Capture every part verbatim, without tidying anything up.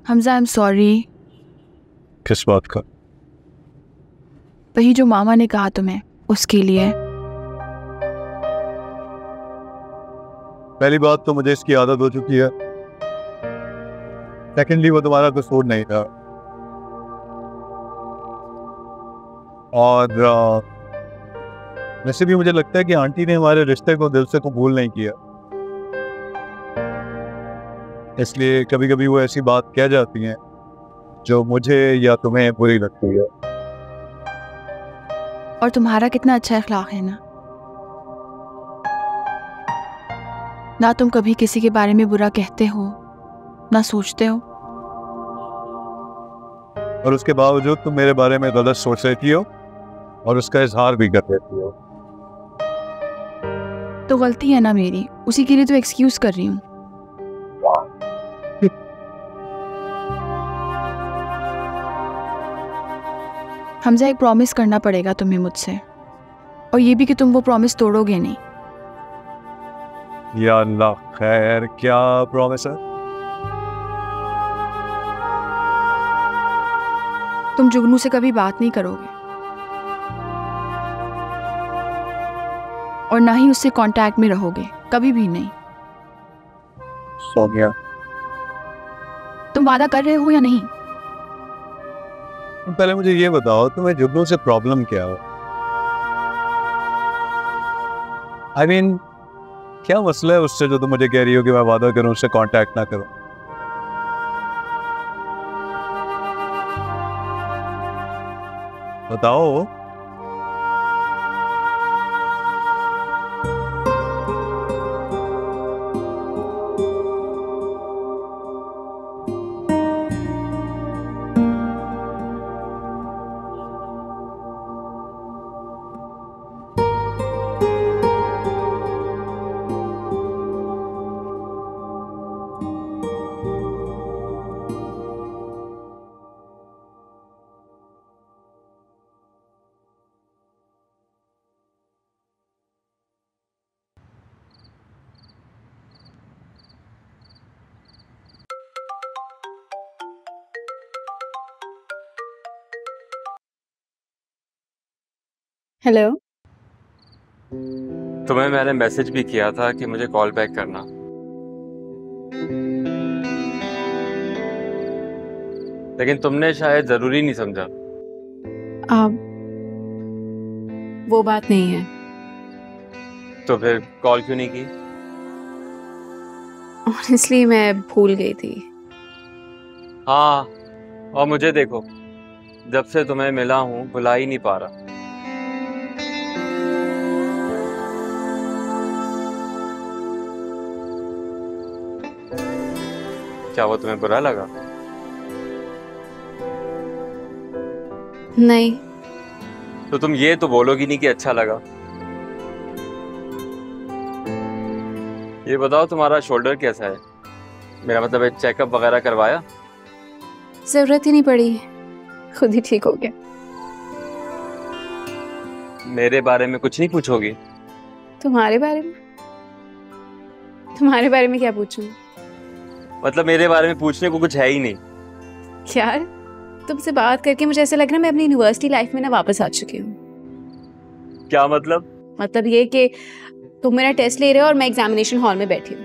Hamza, I am sorry. किस बात का? वही जो मामा ने कहा तुम्हें, उसके लिए। पहली बात तो मुझे इसकी आदत हो चुकी है। सेकेंडली, वो तुम्हारा कसूर नहीं था। और वैसे भी मुझे लगता है कि आंटी ने हमारे रिश्ते को दिल से कबूल नहीं किया, इसलिए कभी कभी वो ऐसी बात कह जाती हैं जो मुझे या तुम्हें बुरी लगती है। और तुम्हारा कितना अच्छा इखलाक है ना ना तुम कभी किसी के बारे में बुरा कहते हो, ना सोचते हो। और उसके बावजूद तुम मेरे बारे में गलत सोच लेती हो और उसका इजहार भी कर देती हो। तो गलती है ना मेरी, उसी के लिए तो एक्सक्यूज कर रही हूँ। हमजा, एक प्रॉमिस करना पड़ेगा तुम्हें मुझसे, और ये भी कि तुम वो प्रॉमिस तोड़ोगे नहीं। या अल्लाह, खैर क्या प्रॉमिस है? तुम जुगनू से कभी बात नहीं करोगे और ना ही उससे कांटेक्ट में रहोगे, कभी भी नहीं। सोनिया, तुम वादा कर रहे हो या नहीं? तुम पहले मुझे ये बताओ, तुम्हें जुगनू से प्रॉब्लम क्या हो? आई I मीन mean, क्या मसला है उससे जो तुम मुझे कह रही हो कि मैं वादा करूं उससे कांटेक्ट ना करूं? बताओ। हेलो। तुम्हें मैंने मैसेज भी किया था कि मुझे कॉल बैक करना, लेकिन तुमने शायद जरूरी नहीं समझा। आप वो बात नहीं है। तो फिर कॉल क्यों नहीं की? ऑनेस्टली मैं भूल गई थी। हाँ, और मुझे देखो, जब से तुम्हें मिला हूँ भुला ही नहीं पा रहा। क्या वो तुम्हें बुरा लगा? नहीं। तो तुम ये तो बोलोगी नहीं कि अच्छा लगा। ये बताओ, तुम्हारा शोल्डर कैसा है? मेरा मतलब है, चेकअप वगैरह करवाया? जरूरत ही नहीं पड़ी, खुद ही ठीक हो गया। मेरे बारे में कुछ नहीं पूछोगी? तुम्हारे बारे में? तुम्हारे बारे में क्या पूछूं? मतलब मेरे बारे में पूछने को कुछ है ही नहीं? यार, तुमसे बात करके मुझे ऐसा लग रहा है मैं अपनी यूनिवर्सिटी लाइफ में ना वापस आ चुकी हूँ। क्या मतलब? मतलब ये कि तुम मेरा टेस्ट ले रहे हो और मैं एग्जामिनेशन हॉल में बैठी हूँ।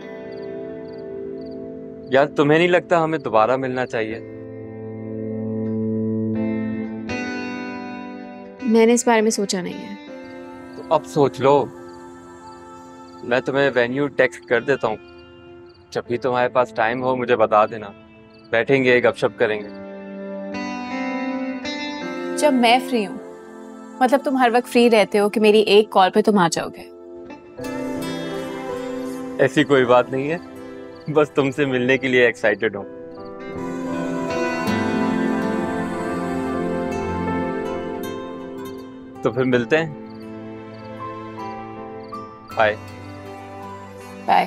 यार, तुम्हें नहीं लगता हमें दोबारा मिलना चाहिए? मैंने इस बारे में सोचा नहीं है। तो अब सोच लो। मैं तुम्हें वेन्यू टेक्स्ट कर देता हूँ, जब भी तुम्हारे पास टाइम हो मुझे बता देना, बैठेंगे गपशप करेंगे। जब मैं फ्री हूँ, मतलब तुम हर वक्त फ्री रहते हो कि मेरी एक कॉल पे तुम आ जाओगे? ऐसी कोई बात नहीं है, बस तुमसे मिलने के लिए एक्साइटेड हूँ। तो फिर मिलते हैं। बाय। बाय।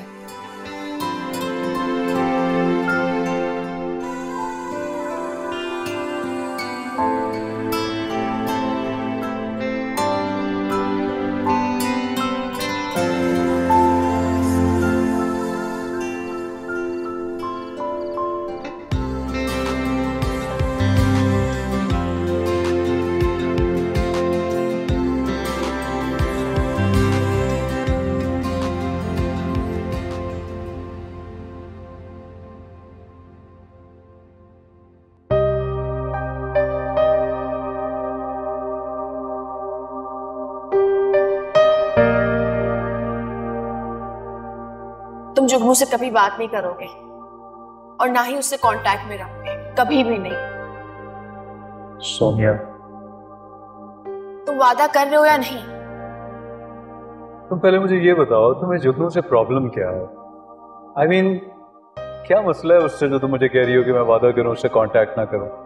तुम जुगनू से कभी बात नहीं करोगे और ना ही उससे कांटेक्ट में रहोगे, कभी भी नहीं। सोनिया, तुम वादा कर रहे हो या नहीं? तुम पहले मुझे ये बताओ, तुम्हें जुगनू से प्रॉब्लम क्या है? आई I मीन mean, क्या मसला है उससे जो तुम मुझे कह रही हो कि मैं वादा करूं उससे कांटेक्ट ना करूं?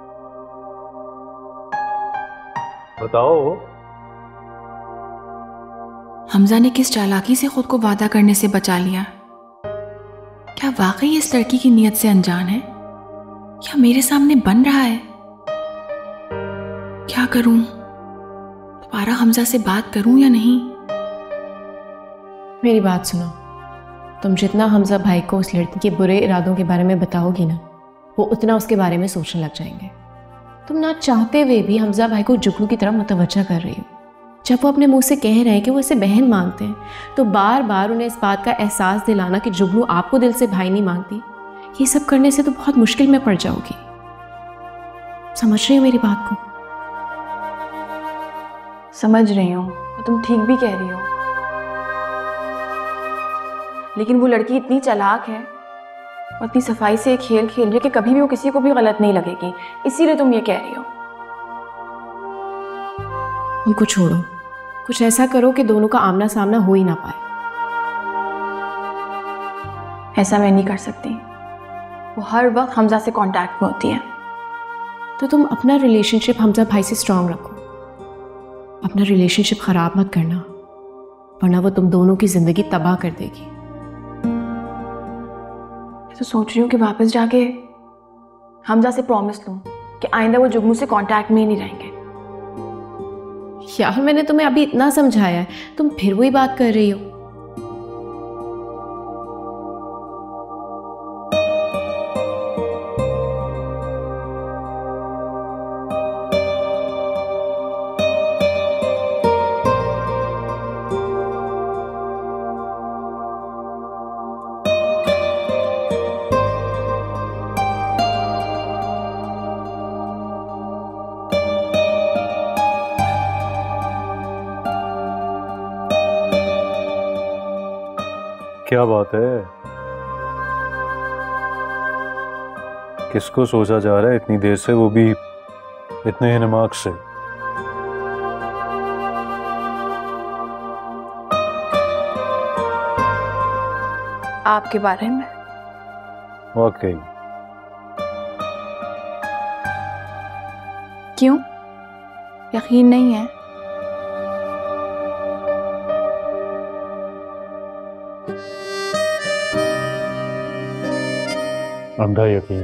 बताओ। हमजा ने किस चालाकी से खुद को वादा करने से बचा लिया? क्या वाकई इस लड़की की नीयत से अनजान है या मेरे सामने बन रहा है? क्या करूं? दोबारा हमजा से बात करूं या नहीं? मेरी बात सुनो, तुम जितना हमजा भाई को उस लड़की के बुरे इरादों के बारे में बताओगी ना, वो उतना उसके बारे में सोचने लग जाएंगे। तुम ना चाहते हुए भी हमजा भाई को जुगनू की तरफ मुतवज्जा कर रही हो। जब वो अपने मुंह से कह रहे हैं कि वो इसे बहन मानते हैं, तो बार बार उन्हें इस बात का एहसास दिलाना कि जुगनू आपको दिल से भाई नहीं मानती, ये सब करने से तो बहुत मुश्किल में पड़ जाओगी। समझ रही हो मेरी बात को? समझ रही हूँ, और तुम ठीक भी कह रही हो, लेकिन वो लड़की इतनी चालाक है और इतनी सफाई से खेल खेल रही है कि कभी भी वो किसी को भी गलत नहीं लगेगी, इसीलिए तुम ये कह रही हो। उनको छोड़ो, कुछ ऐसा करो कि दोनों का आमना सामना हो ही ना पाए। ऐसा मैं नहीं कर सकती, वो हर वक्त हमजा से कांटेक्ट में होती है। तो तुम अपना रिलेशनशिप हमजा भाई से स्ट्रांग रखो, अपना रिलेशनशिप खराब मत करना, वरना वो तुम दोनों की जिंदगी तबाह कर देगी। तो सोच रही हूँ कि वापस जाके हमजा से प्रॉमिस लूँ कि आइंदा वो जुगनू से कांटेक्ट में ही नहीं रहेंगे। यार मैंने तुम्हें अभी इतना समझाया है, तुम फिर वही बात कर रही हो। क्या बात है? किसको सोचा जा रहा है इतनी देर से, वो भी इतने दिमाग से? आपके बारे में। ओके। क्यों, यकीन नहीं है? अंधा यकीन।